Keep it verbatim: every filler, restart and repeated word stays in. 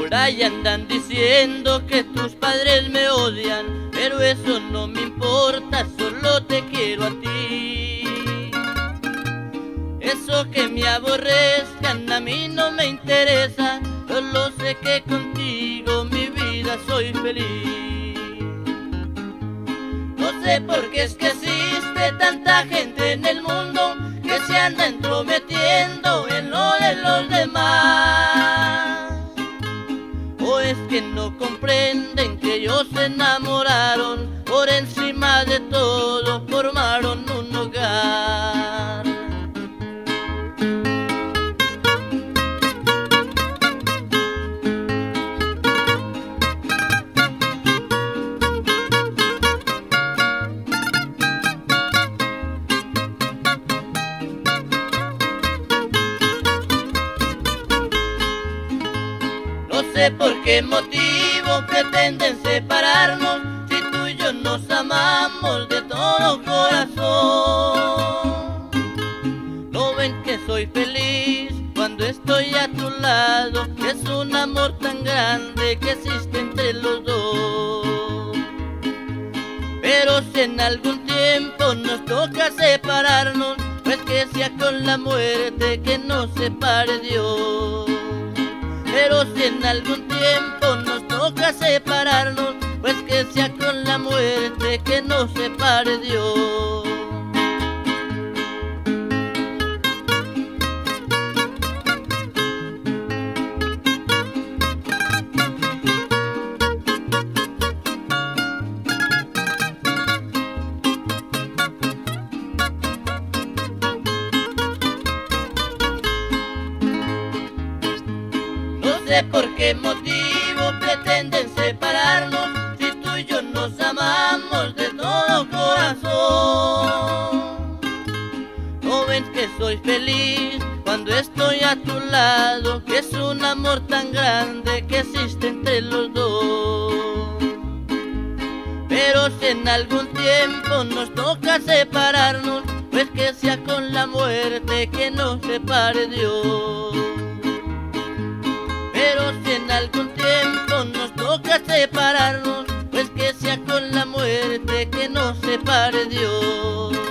Por ahí andan diciendo que tus padres me odian, pero eso no me importa, solo te quiero a ti. Eso que me aborrezcan a mí no me interesa, solo sé que contigo mi vida soy feliz. No sé por qué es que existe tanta gente en el mundo que se anda entrometiendo en lo de los demás. O es que no comprenden que ellos se enamoraron, por encima de todo formaron un hogar. No sé por qué motivo pretenden separarnos, si tú y yo nos amamos de todo corazón. No ven que soy feliz cuando estoy a tu lado, que es un amor tan grande que existe entre los dos. Pero si en algún tiempo nos toca separarnos, pues que sea con la muerte que nos separe Dios. Pero si en algún tiempo nos toca separarnos, pues que sea con la muerte que nos separe Dios. No sé por qué motivo pretenden separarnos, si tú y yo nos amamos de todo corazón. No ven que soy feliz cuando estoy a tu lado, que es un amor tan grande que existe entre los dos. Pero si en algún tiempo nos toca separarnos, pues que sea con la muerte que nos separe Dios. Pero si en algún tiempo nos toca separarnos, pues que sea con la muerte que nos separe Dios.